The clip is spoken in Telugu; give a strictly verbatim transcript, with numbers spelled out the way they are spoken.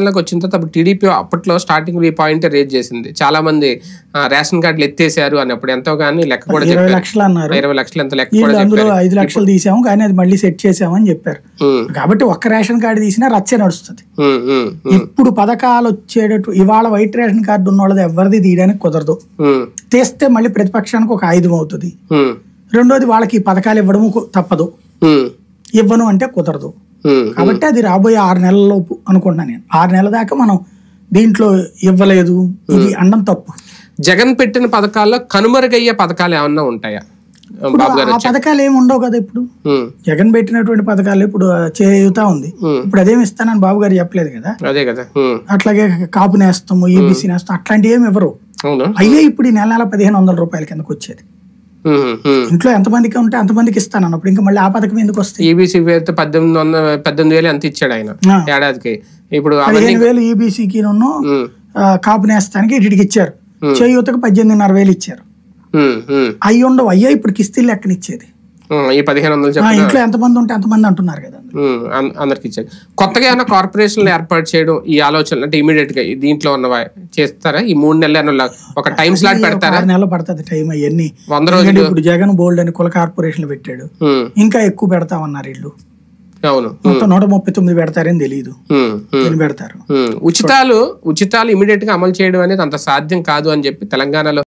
అధికారంలోకి వచ్చిన తర్వాత అప్పుడు టీడీపీ అప్పట్లో స్టార్టింగ్ ఈ పాయింట్ రేజ్ చేసింది. చాలా మంది రేషన్ కార్డులు ఎత్తేసారు అని అప్పుడు ఎంతో కానీ లెక్క కూడా ఇరవై లక్షలు అన్నారు, ఇరవై లక్షలు ఎంత లెక్క కూడా అందులో ఐదు లక్షలు తీసాము కానీ అది మళ్ళీ సెట్ చేసామని చెప్పారు. కాబట్టి ఒక్క రేషన్ కార్డు తీసినా రచ్చే నడుస్తుంది. ఇప్పుడు పథకాలు వచ్చేటట్టు ఇవాళ వైట్ రేషన్ కార్డు ఉన్న వాళ్ళది ఎవరిది తీయడానికి కుదరదు. తీస్తే మళ్ళీ ప్రతిపక్షానికి ఒక ఆయుధం అవుతుంది. రెండోది వాళ్ళకి పథకాలు ఇవ్వడము తప్పదు, ఇవ్వను అంటే కుదరదు. కాబట్టి అది రాబోయే ఆరు నెలల లోపు అనుకుంటున్నా నేను. ఆరు నెలల దాకా మనం దీంట్లో ఇవ్వలేదు ఇది అనడం తప్పు. జగన్ పెట్టిన పథకాల్లో కనుమరుగయ్యే పథకాలు ఏమన్నా ఉంటాయా? ఆ పథకాలు ఏమి ఉండవు కదా. ఇప్పుడు జగన్ పెట్టినటువంటి పథకాలు ఇప్పుడు చేయుతా ఉంది, ఇప్పుడు అదేమి ఇస్తానని బాబు గారు చెప్పలేదు కదా. అదే కదా. అట్లాగే కాపు నేస్తాము, ఈబీసీ నేస్తాం, అట్లాంటివి ఏమి ఇవ్వరు. అయ్యే ఇప్పుడు ఈ నెల నెల పదిహేను వందల రూపాయల కిందకు వచ్చేది. ఇంట్లో ఎంతమందికి ఉంటే అంతమందికి ఇస్తాను అన్నప్పుడు ఇంకా మళ్ళీ ఆ పథకం ఎందుకు వస్తాయి? ఈబీసీ పద్దెనిమిది వందల పద్దెనిమిది వేలు ఎంత ఇచ్చాడు ఆయన ఏడాదికి. ఇప్పుడు పదిహేను వేలు ఈబీసీకి కాపు నేస్తానికి ఇటుకి ఇచ్చారు, చేయూతకు పద్దెనిమిదిన్నర వేలు ఇచ్చారు. అవి ఉండవు. అయ్యా ఇప్పుడు కిస్తీలు లెక్కన ఇచ్చేది. ఈ పదిహేను వందలు ఇంట్లో ఎంతమంది ఉంటే అంతమంది అంటున్నారు కదా, అందరికి ఇచ్చారు. కొత్తగా ఏమైనా కార్పొరేషన్లు ఏర్పాటు చేయడం ఈ ఆలోచన అంటే ఇమీడియట్ గా దీంట్లో ఉన్న చేస్తారా? ఈ మూడు నెలలు ఒక టైం స్లాట్ పెడతారా? ఆరు నెలలు పడుతుంది టైం. అవన్నీ వంద రోజులు. ఇప్పుడు జగన్ బోల్డ్ అని కుల కార్పొరేషన్లు పెట్టాడు, ఇంకా ఎక్కువ పెడతామన్నారు వీళ్ళు. అవును, మొత్తం నూట ముప్పై తొమ్మిది పెడతారని తెలియదు, పెడతారు. ఉచితాలు ఉచితాలు ఇమీడియట్ గా అమలు చేయడం అనేది అంత సాధ్యం కాదు అని చెప్పి తెలంగాణలో